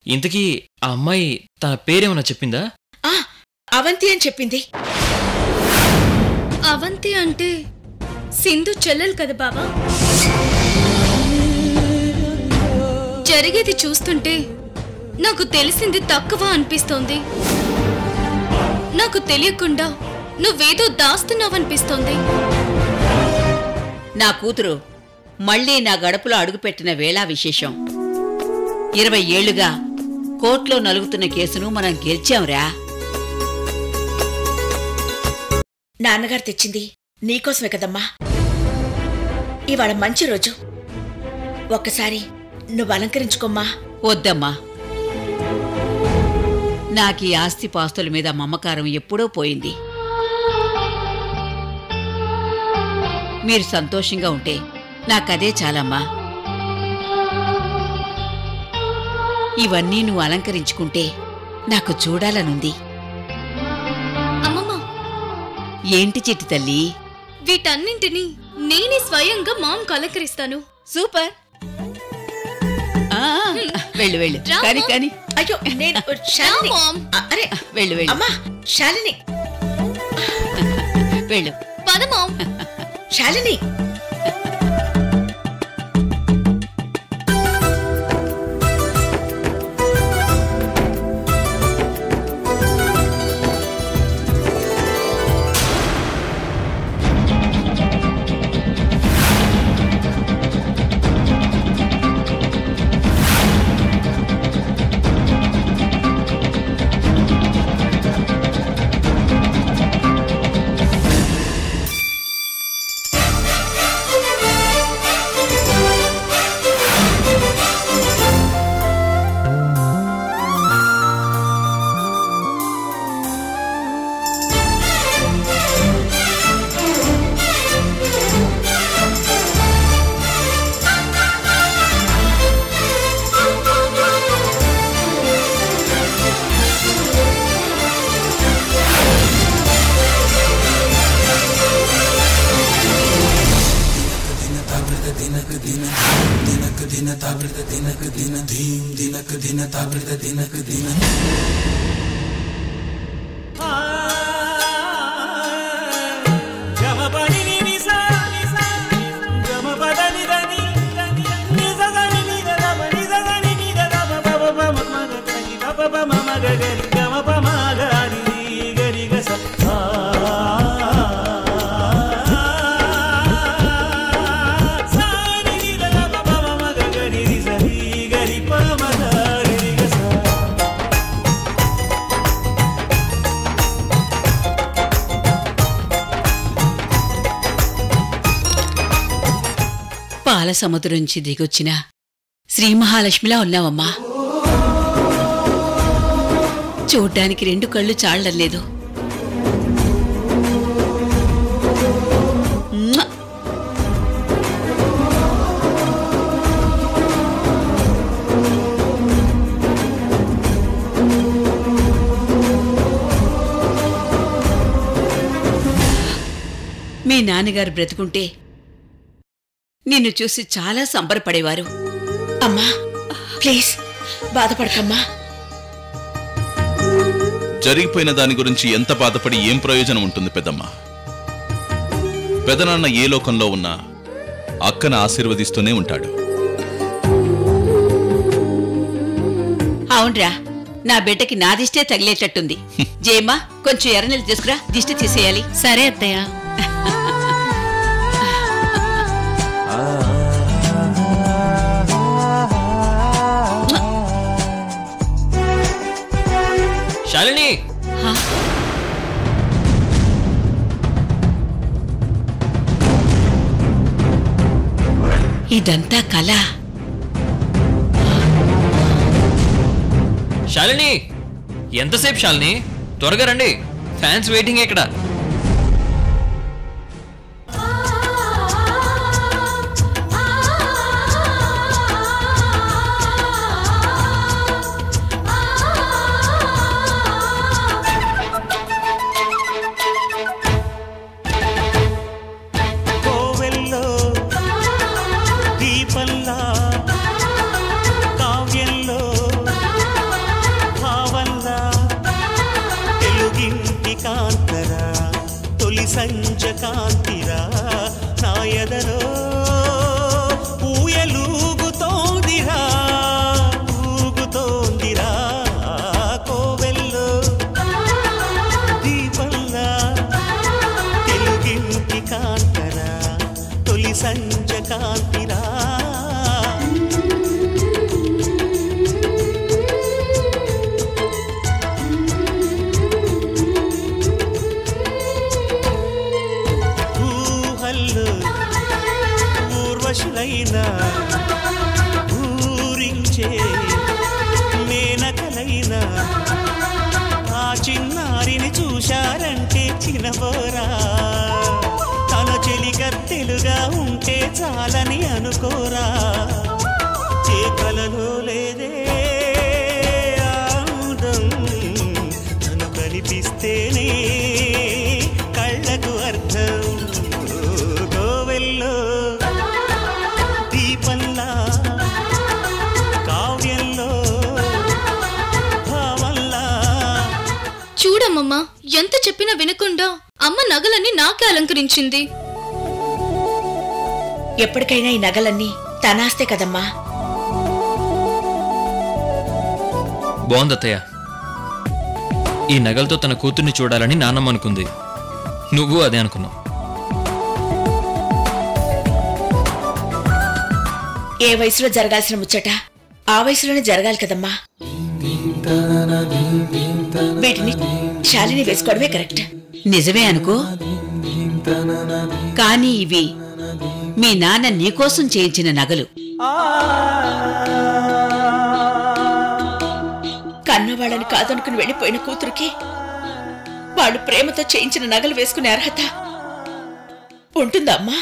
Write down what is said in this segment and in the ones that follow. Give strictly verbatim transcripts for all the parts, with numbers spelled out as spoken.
ఇంతకీ ఆ అమ్మాయి తన పేరేమన్నా చెప్పిందా? ఆ అవంతి అని చెప్పింది. అవంతి అంటే సింధు చెల్లెలు కదా బావా. జరిగేది చూస్తుంటే నాకు తెలిసింది తక్కువ అనిపిస్తోంది. నాకు తెలియకుండా నువ్వేదో దాస్తున్నావనిపిస్తోంది. నా కూతురు మళ్లీ నా గడపలో అడుగుపెట్టిన వేళా విశేషం. ఇరవై ఏళ్లుగా కోర్టులో నలుగుతున్న కేసును మనం గెలిచాంరా. నాన్నగారు తెచ్చింది నీకోసమే కదమ్మా. ఇవాళ మంచి రోజు, ఒక్కసారి నువ్వు అలంకరించుకోమ్మా. వద్దమ్మా, నాకీ ఆస్తి పాస్తుల మీద మమకారం ఎప్పుడో పోయింది. మీరు సంతోషంగా ఉంటే నాకదే చాలమ్మా. ఇవన్నీ నువ్వు అలంకరించుకుంటే నాకు చూడాలనుంది. అమ్మమ్మ, ఏంటి చిట్టి తల్లి? వీటన్నింటినీ నేనే స్వయంగా మామకు అలంకరిస్తాను. సూపర్. వెళ్ళు వెళ్ళు. కానీ కానీ అయ్యో నేను శాలిని. అరే వెళ్ళు వెళ్ళు. అమ్మా శాలిని, వెళ్ళు. పద మామ్. శాలిని పాల సముద్రం నుంచి దిగొచ్చిన శ్రీ మహాలక్ష్మిలా ఉన్నావమ్మా. చూడ్డానికి రెండు కళ్ళు చాలడం లేదు. మీ నాన్నగారు బ్రతుకుంటే నిన్ను చూసి చాలా సంబరపడేవారు. అమ్మా ప్లీజ్ బాధపడకమ్మా. జరిగిపోయిన దాని గురించి ఎంత బాధపడి ఏం ప్రయోజనం ఉంటుంది పెద్దమ్మా? పెదనాన్న ఏ లోకంలో ఉన్నా అక్కను ఆశీర్వదిస్తూనే ఉంటాడు. అవునరా, నా బిడ్డకి నా దిష్టే తగిలేటట్టుంది. జయమ్మా, కొంచెం ఎర్రనీళ్ళు తీసుకురా, దిష్టి తీసేయాలి. సరే అత్తయ్య. శాలిని, ఇదంతా కళ. శాలిని, ఎంతసేపు శాలిని? త్వరగా రండి, ఫ్యాన్స్ వెయిటింగ్ ఇక్కడ. సంజ కాంతిరా నా ఎదలో ఊయలూగుతోందిరా ఊగుతోందిరా కోవెల్లో దీపంలా తెలుగింటి కాంతరా తొలి సంజ కాంతిరా ఊర్వశులైనా ఊరించే మేనకలైనా ఆ చిన్నారిని చూశారంటే చినబోరా తన చెలిగత్తెలుగా ఉంటే చాలని అనుకోరా ఏ కలలో లేదే ఆనందం తను కనిపిస్తేనే కళ్ళకు అర్థం కోవెల్లో దీపంలా కావ్యంలో భావంలా. చూడమ్మమ్మా, ఎంత చెప్పినా వినకుండా అమ్మ నగలన్నీ నాకే అలంకరించింది. ఎప్పటికైనా ఈ నగలన్నీ తనాస్తే కదమ్మా. బాగుందత్తయ్య. ఈ నగలతో తన కూతుర్ని చూడాలని నాన్నమ్మ అనుకుంది. నువ్వు అదే అనుకున్నావు. ఏ వయసులో జరగాల్సిన ముచ్చట ఆ వయసులోనే జరగాలి కదమ్మా. వీటిని శాలిని వేసుకోవడమే కరెక్ట్. నిజమే అనుకో, కానీ ఇవి మీ నాన్న నీకోసం చేయించిన నగలు. కన్నవాళ్ళని కాదనుకుని వెళ్ళిపోయిన కూతురికి వాళ్ళు ప్రేమతో చేయించిన నగలు వేసుకునే అర్హత ఉంటుందా అమ్మా?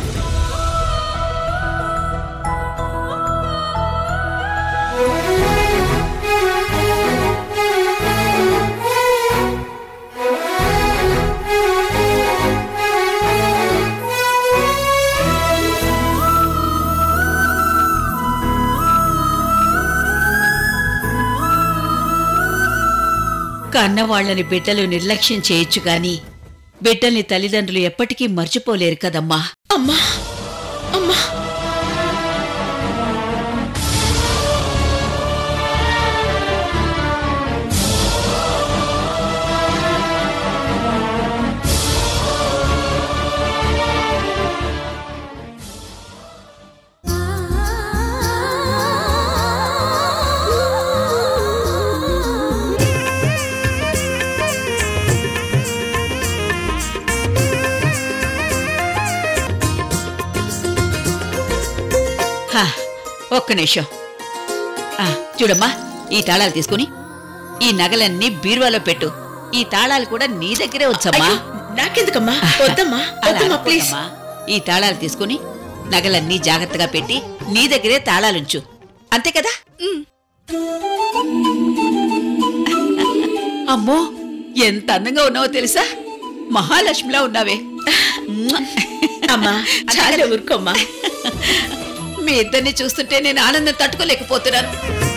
కన్నవాళ్లని బిడ్డలు నిర్లక్ష్యం చేయొచ్చు గాని బిడ్డల్ని తల్లిదండ్రులు ఎప్పటికీ మర్చిపోలేరు కదమ్మా. అమ్మా అమ్మా ఒక్క నిమిషం. చూడమ్మా, ఈ తాళాలు తీసుకుని ఈ నగలన్నీ బీరువాలో పెట్టు. ఈ తాళాలు కూడా నీ దగ్గరే వచ్చమ్మా. నాకెందుకమ్మా? వద్దమ్మా వద్దమ్మా ప్లీజ్. ఈ తాళాలు తీసుకుని నగలన్నీ జాగ్రత్తగా పెట్టి నీ దగ్గరే తాళాలుంచు. అంతే కదా? అమ్మో, ఎంత అందంగా ఉన్నావో తెలుసా? మహాలక్ష్మిలా ఉన్నావే. అమ్మా చాలా ఊరుకోమ్మా. మీ ఇద్దరిని చూస్తుంటే నేను ఆనందం తట్టుకోలేకపోతున్నాను.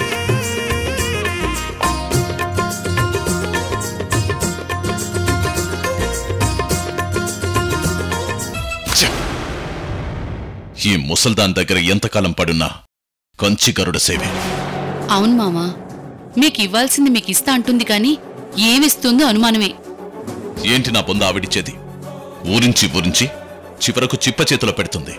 ఈ ముసల్దాన్ దగ్గర ఎంతకాలం పడున్నా కంచి గరుడ సేవే. అవును మామా, మీకు ఇవ్వాల్సింది మీకు ఇస్తా అంటుంది కానీ ఏమిస్తుందో అనుమానమే. ఏంటి నా పొంద ఆవిడిచ్చేది? ఊరించి ఊరించి చివరకు చిప్ప చేతిలో పెడుతుంది.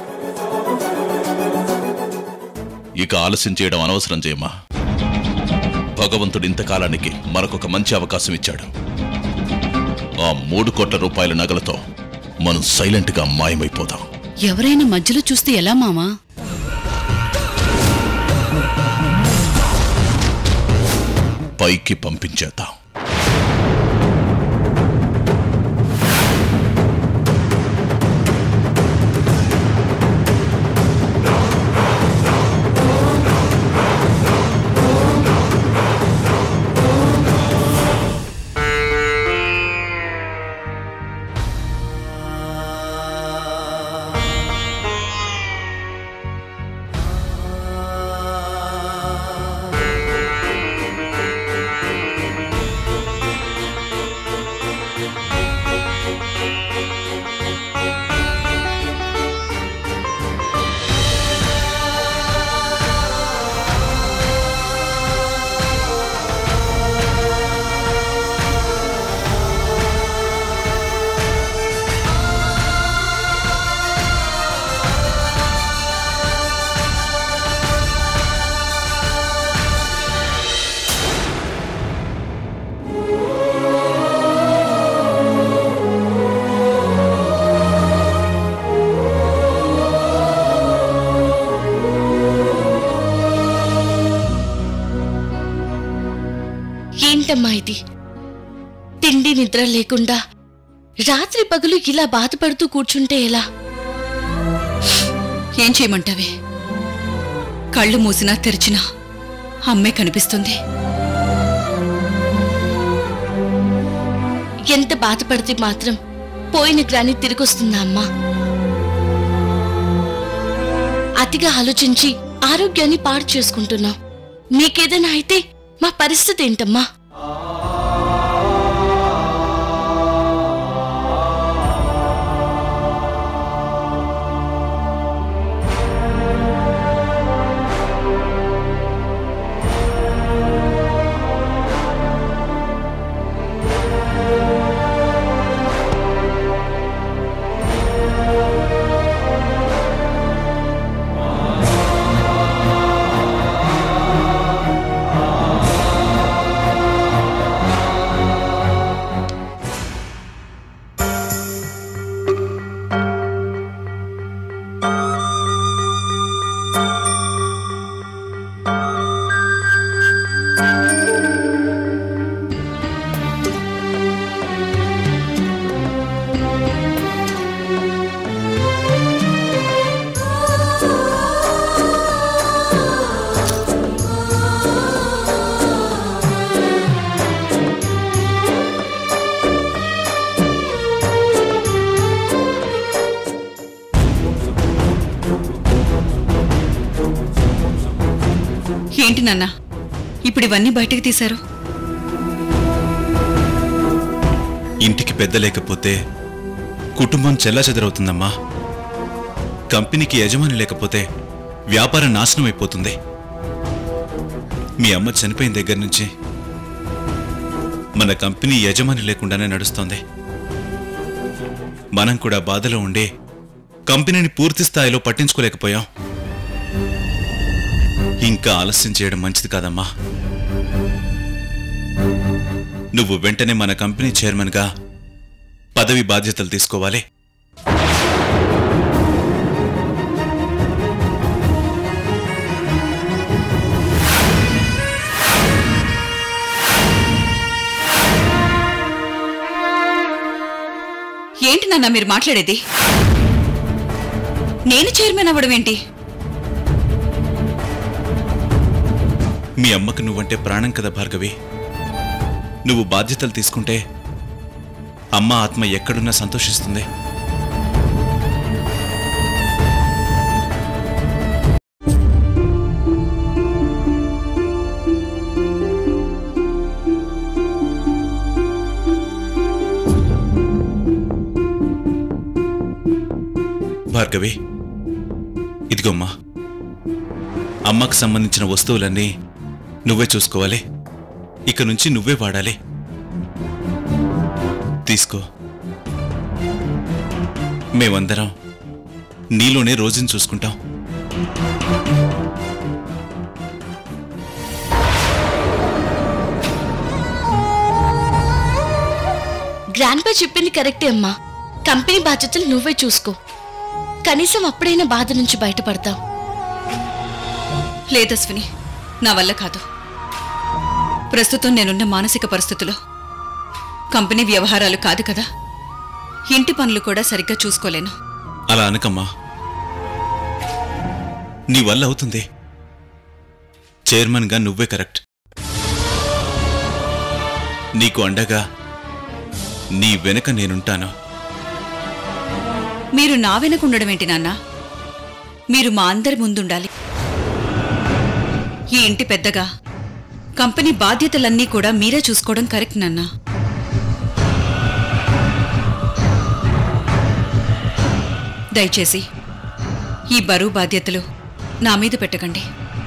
ఇక ఆలస్యం చేయడం అనవసరం చేయమ్మా. భగవంతుడు ఇంతకాలానికి మరొక మంచి అవకాశం ఇచ్చాడు. ఆ మూడు కోట్ల రూపాయల నగలతో మనం సైలెంట్ గా మాయమైపోదాం. ఎవరైనా మధ్యలో చూస్తే ఎలా మామా? పైకి పంపించేద్దాం. ఏంటమ్మా ఇది? తిండి నిద్ర లేకుండా రాత్రి పగలు ఇలా బాధపడుతూ కూర్చుంటే ఎలా? ఏం చేయమంటావే? కళ్ళు మూసినా తెరిచినా అమ్మే కనిపిస్తుంది. ఎంత బాధపడితే మాత్రం పోయిన గ్రాని తిరిగొస్తుందా అమ్మా? అతిగా ఆలోచించి ఆరోగ్యాన్ని పాడు చేసుకుంటున్నాం. మీకేదైనా అయితే మా పరిస్థితి ఏంటమ్మా? ఏంటి నాన్న ఇప్పుడు ఇవన్నీ బయటకు తీశారు? ఇంటికి పెద్ద లేకపోతే కుటుంబం చెల్లాచెదరవుతుందమ్మా. కంపెనీకి యజమాని లేకపోతే వ్యాపారం నాశనం అయిపోతుంది. మీ అమ్మ చనిపోయిన దగ్గర నుంచి మన కంపెనీ యజమాని లేకుండానే నడుస్తోంది. మనం కూడా బాధలో ఉండి కంపెనీని పూర్తి స్థాయిలో పట్టించుకోలేకపోయాం. ఇంకా ఆలస్యం చేయడం మంచిది కాదమ్మా. నువ్వు వెంటనే మన కంపెనీ చైర్మన్గా పదవి బాధ్యతలు తీసుకోవాలి. ఏంటి నాన్న మీరు మాట్లాడేది? నేను చైర్మన్ అవ్వడం ఏంటి? మీ అమ్మకు నువ్వంటే ప్రాణం కదా భార్గవి. నువ్వు బాధ్యతలు తీసుకుంటే అమ్మ ఆత్మ ఎక్కడున్నా సంతోషిస్తుంది. భార్గవి, ఇదిగోమ్మా, అమ్మకు సంబంధించిన వస్తువులన్నీ నువ్వే చూసుకోవాలి. ఇక నుంచి నువ్వే వాడాలి. తీసుకో. మేమందరం నీలోనే రోజుని చూసుకుంటాం. గ్రాండ్పా చెప్పింది కరెక్టే అమ్మా. కంపెనీ బాధ్యతలు నువ్వే చూసుకో. కనీసం అప్పుడైనా బాధ నుంచి బయటపడతావు. లేదశ్విని, నా వల్ల కాదు. ప్రస్తుతం నేనున్న మానసిక పరిస్థితుల్లో కంపెనీ వ్యవహారాలు కాదు కదా, ఇంటి పనులు కూడా సరిగ్గా చూసుకోలేను. అలా అనకమ్మా. నీ వల్ల అవుతుంది. చైర్మన్గా నువ్వే కరెక్ట్. నీకు అండగా నీ వెనక నేనుంటాను. మీరు నా వెనక ఉండడం ఏంటి నాన్న? మీరు మా అందరి ముందుండాలి. ఈ ఇంటి పెద్దగా కంపెనీ బాధ్యతలన్నీ కూడా మీరే చూసుకోవడం కరెక్ట్ నాన్న. దయచేసి ఈ బరువు బాధ్యతలు నా మీద పెట్టకండి.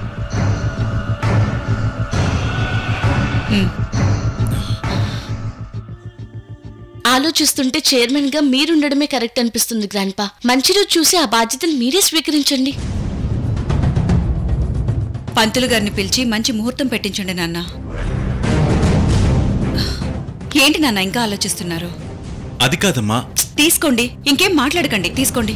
ఆలోచిస్తుంటే చైర్మన్ గా మీరుండడమే కరెక్ట్ అనిపిస్తుంది గ్రాండ్పా. మంచి రోజు చూసి ఆ బాధ్యతలు మీరే స్వీకరించండి. పంతులు గారిని పిలిచి మంచి ముహూర్తం పెట్టించండి నాన్న. ఏంటి నాన్న ఇంకా ఆలోచిస్తున్నారు? అది కాదమ్మా. తీసుకోండి, ఇంకేం మాట్లాడకండి, తీసుకోండి.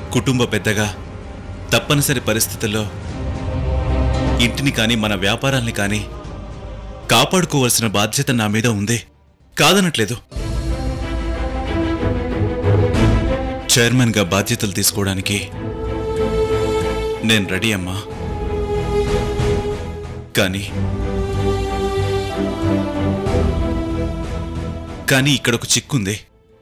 కుటుంబ పెద్దగా తప్పనిసరి పరిస్థితుల్లో ఇంటిని కానీ మన వ్యాపారాల్ని కానీ కాపాడుకోవాల్సిన బాధ్యత నా మీద ఉంది, కాదనట్లేదు. చైర్మన్గా బాధ్యతలు తీసుకోవడానికి నేను రెడీ అమ్మా. కానీ కానీ ఇక్కడ ఒక చిక్కుంది.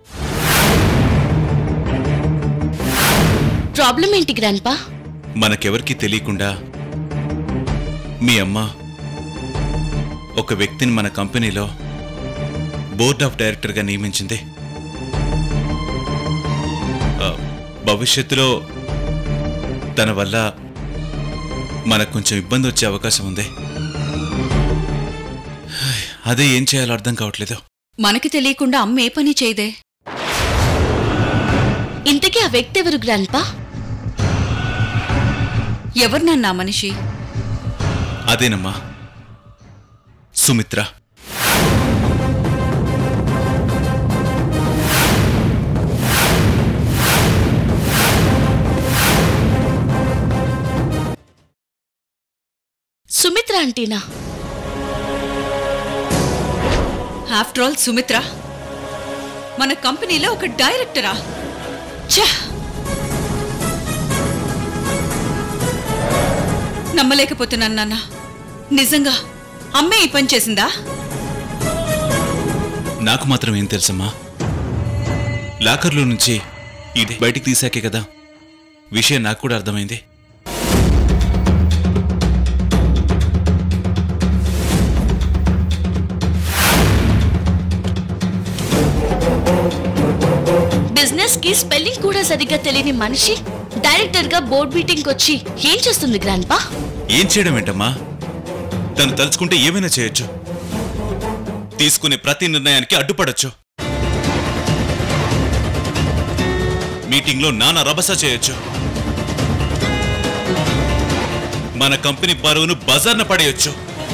ప్రాబ్లం ఏంటి గ్రాండ్పా? మనకెవరికీ తెలియకుండా మీ అమ్మ ఒక వ్యక్తిని మన కంపెనీలో బోర్డ్ ఆఫ్ డైరెక్టర్గా నియమించింది. భవిష్యత్తులో తన వల్ల మనకు కొంచెం ఇబ్బంది వచ్చే అవకాశం ఉంది. అదే ఏం చేయాలో అర్థం కావట్లేదు. మనకి తెలియకుండా అమ్మ ఏ పని చేయదే. ఇంతకీ ఆ వ్యక్తి ఎవరు గ్రాండ్పా? ఎవరు నన్నా మనిషి? అదేనమ్మా, సుమిత్ర. సుమిత్ర అంటేనా? ఆఫ్టర్ ఆల్ సుమిత్ర మన కంపెనీలో ఒక డైరెక్టరా? ఛా! నమ్మలేకపోతున్నాను నాన్న. నిజంగా అమ్మే ఈ పని చేసిందా? నాకు మాత్రం ఏం తెలుసమ్మా, లాకర్లో నుంచి ఇది బయటికి తీసాకే కదా విషయం నాకు కూడా అర్థమైంది. బిజినెస్ కి స్పెల్లింగ్ కూడా సరిగ్గా తెలియని మనిషి డైరెక్టర్ గా బోర్డ్ మీటింగ్ వచ్చి ఏం చేస్తుంది గ్రాండ్పా? ఏం చేయడం ఏంటమ్మా, తను తలుచుకుంటే ఏమైనా చేయొచ్చు. తీసుకునే ప్రతి నిర్ణయానికి అడ్డుపడొచ్చు. మీటింగ్లో నానా రభస చేయొచ్చు. మన కంపెనీ పరువును బజార్న పడేయొచ్చు.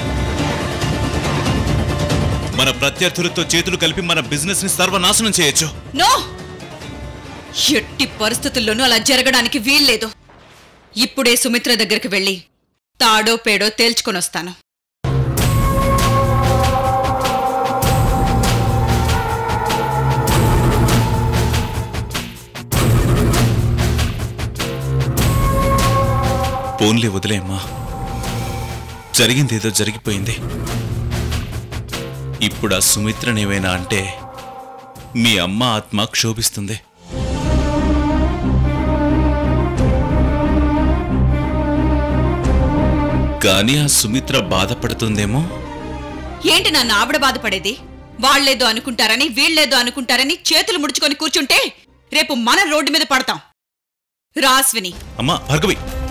మన ప్రత్యర్థులతో చేతులు కలిపి మన బిజినెస్ ని సర్వనాశనం చేయొచ్చు. నో! ఎట్టి పరిస్థితుల్లోనూ అలా జరగడానికి వీల్లేదు. ఇప్పుడే సుమిత్ర దగ్గరికి వెళ్ళి తాడో పేడో తేల్చుకొనొస్తాను. పోన్లే వదిలేమ్మా, జరిగిందేదో జరిగిపోయింది. ఇప్పుడు ఆ సుమిత్రనేమైనా అంటే మీ అమ్మ ఆత్మ క్షోభిస్తుంది. కానీ ఆ సుమిత్ర బాధపడుతుందేమో. ఏంటి నన్ను ఆవిడ బాధపడేది? వాళ్లేదో అనుకుంటారని వీళ్లేదో అనుకుంటారని చేతులు ముడుచుకొని కూర్చుంటే రేపు మన రోడ్డు మీద పడతాం. రాస్విని, అమ్మా భార్గవి,